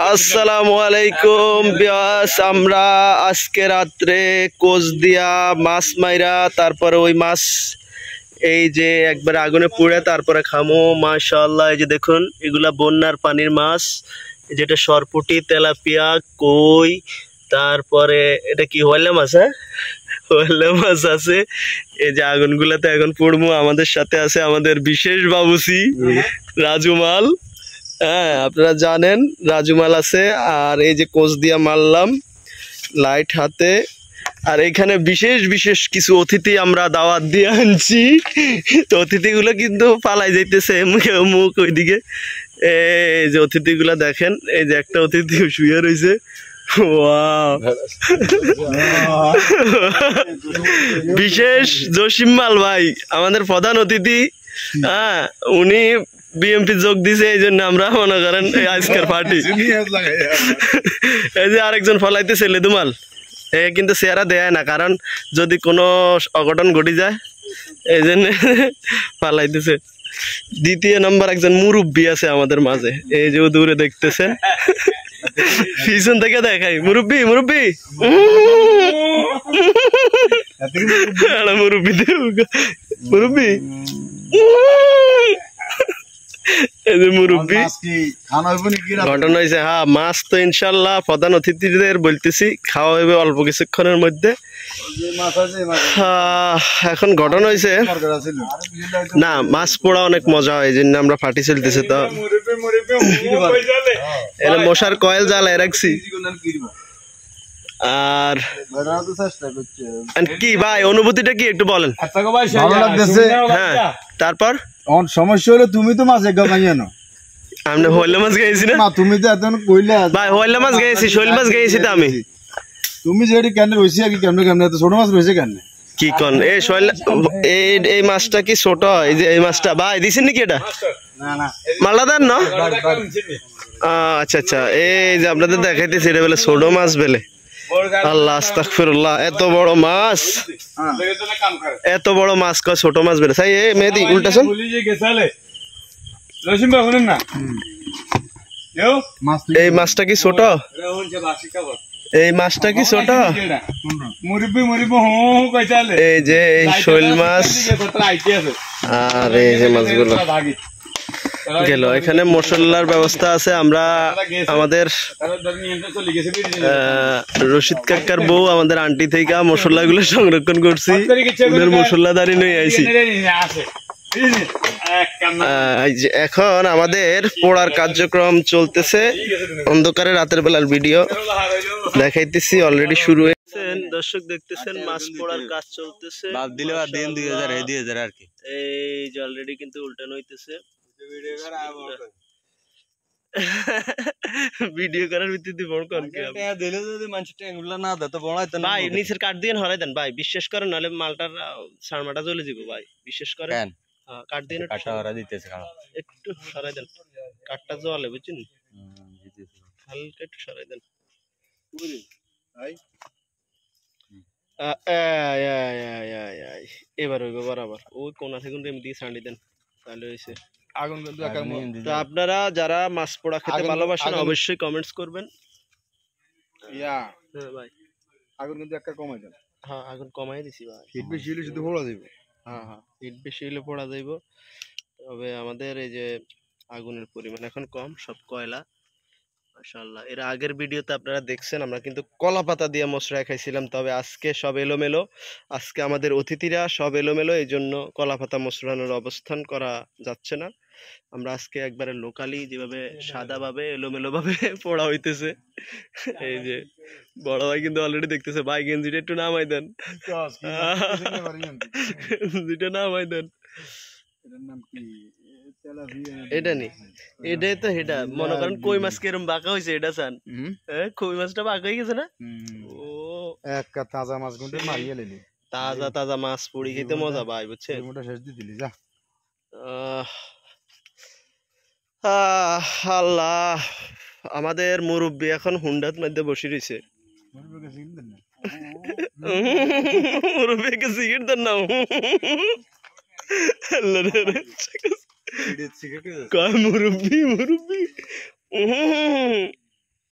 আসসালামু আলাইকুম বিয়াস, আমরা আজকে রাত্রে কোচ দিয়া মাছ মাইরা তারপরে ওই মাছ এই যে একবার আগুনে পুড়ে তারপরে খামো। মাশাআল্লাহ, এই যে দেখুন এগুলা বন্যার পানির মাছ, যেটা সরপুটি, তেলাপিয়া, কই, তারপরে এটা কি হইলা মাছ, হ্যাঁ হইলা মাছ আছে। এই যে আগুনগুলাতে এখন পুড়মু। আমাদের সাথে আছে আমাদের বিশেষ বাবুসি রাজুমাল। হ্যাঁ, আপনারা জানেন রাজুমাল আছে। আর এই যে কোচ দিয়া মারলাম লাইট হাতে। আর এখানে বিশেষ বিশেষ কিছু অতিথি আমরা দাওয়াত দিয়ে আনছি, তো অতিথিগুলো কিন্তু পালাই যাইতেছে মুখ ওইদিকে। এই যে অতিথিগুলো দেখেন, এই যে একটা অতিথি শুয়ে রয়েছে। বিশেষ জসিম-মাল ভাই আমাদের প্রধান অতিথি। হ্যাঁ, উনি বিএমপি যোগ দিছে, এই জন্য আমরা মনে করেন আজকের পার্টি। এই যে আরেকজন ফলাইতেছে লেদুমাল, এ কিন্তু চেহারা দেয় না, কারণ যদি কোনো অঘটন ঘটে যায় এই জন্য ফালাইতেছে। দ্বিতীয় নম্বর একজন মুরব্বী আছে আমাদের মাঝে, এই যে দূরে দেখতেছেন, পিছন থেকে দেখাই মুরব্বী মুরব্বী মুরব্বী মুরব্বী এই যে মুরব্বী। ঘটনা হয়েছে, হ্যাঁ মাছ তো ইনশাল্লাহ প্রধান অতিথিদের বলতেছি খাওয়া হবে অল্প কিছুক্ষণের মধ্যে। এখন ঘটনা হয়েছে না, মাছ পোড়া অনেক মজা হয়, এই জন্য আমরা পার্টি চলতেছে। তো এটা মশার কয়েল জ্বালায় রাখছি। আর কি ভাই অনুভূতিটা কি একটু বলেন। হ্যাঁ, তারপর সমস্যা হলো তুমি তো মাছ একদম জানো, আমি হইলা মাছ গেছি না, তুমি তো এত কইলা ভাই হইলা মাছ গেছি, শৈল মাছ গেছি তো আমি। তুমি যেটি কেন রয়েছি আর কি কেমনে কেমনে এত ছোট মাছ রয়েছে কেন কি কন? এই শৈল এই মাছটা কি ছোট? এই যে এই মাছটা ভাই দিছেন নাকি এটা? না না মাল্লা দেন না? আচ্ছা আচ্ছা, এই যে আপনাদের দেখাইতেছি এটা বলে ছোট মাছ বেলে। আল্লাহ আস্তাগফিরুল্লাহ, এত বড় মাছ, এত বড় মাছ কয় ছোট মাছ বেলে। তাই এই মেহেদি উল্টা শুন, এই মাছটা কি ছোট? এই মাছটা কি ছোট? এই যে এই শৈল মাছ আর এই যে মাছগুলো গেল। এখানে মশলার ব্যবস্থা আছে। আমরা আমাদের রশিদ কাকার বউ আমাদের আন্টি থেকে মশলাগুলো সংরক্ষণ করছি, মশলাদারি নিয়ে আইছি। এখন আমাদের পোড়ার কার্যক্রম চলতেছে, অন্ধকারে রাতের বেলার ভিডিও দেখাইতেছি। অলরেডি শুরু হয়েছে, দর্শক দেখতেছেন মাছ পোড়ার কাজ চলতেছে। আর কি এই যে অলরেডি কিন্তু উল্টানো হইতেছে। ভিডিও করার ভিত্তিতে বড় কোন কি দিলে যদি মানুষটা এগুলা না দেয় তো বড়াইতেন ভাই, নিচের কাট দিয়ে হরাই দেন ভাই, বিশ্বাস করেন, নাহলে মালটার সারমাটা জ্বলে যাবে ভাই, বিশ্বাস করেন। হ্যাঁ, কাট দিয়ে কাটা হরা দিতেছে, একটু সরাই দেন, কাটটা জ্বলে বুঝছেন, হালকা একটু সরাই দেন। এবার হইব বরাবর, ওই কোনা থেকে এমনি ছাড়ি দেন, তাহলে হয়েছে। তো আপনারা যারা মাছ পোড়া খেতে ভালোবাসেন অবশ্যই কমেন্টস করবেন। হ্যাঁ ভাই, আগুন কিন্তু একটা কমাই দেন। হ্যাঁ, আগুন কমাই দিছি ভাই, হিট বেশি হলে শুধু পোড়া যাবে। হ্যাঁ হ্যাঁ, হিট বেশি হলে পোড়া যাইব। তবে আমাদের এই যে আগুনের পরিমাণ এখন কম, সব কয়লা। মাশাআল্লাহ, এর আগের ভিডিওতে আপনারা দেখছেন আমরা কিন্তু কলা পাতা দিয়ে মশলা খাইছিলাম, তবে আজকে সব এলোমেলো। আজকে আমাদের অতিথিরা সব এলোমেলো, এই জন্য কলা পাতা মশলানোর অবস্থান করা যাচ্ছে না। আমরা আজকে একবারে লোকালি যেভাবে সাদা ভাবে এলোমেলো ভাবে পড়া হইতেছে। এই যে বড় ভাই কিন্তু অলরেডি দেখতেছে, ভাই গেঞ্জিটা একটু নামাই দেন, গেঞ্জিটা নামাই দেন। এটা নি, এটাই তো এটা মনে করেন কই মাছ কিরম বাঁকা হয়েছে এটা চান। হ্যাঁ, কই মাছটা বাঁকা হয়ে গেছে না? ও এক তাজা মাছ গুনতে মারিয়ে লেলি, তাজা তাজা মাছ পুড়ি খেতে মজা ভাই, বুঝছেন। শেষ দিয়ে দিলি যা। আল্লাহ, আমাদের মুরব্বী এখন হুন্ডার মধ্যে বসে রয়েছে। মুরব্বীকে সিগারেট দেন না, মুরব্বী মুরব্বী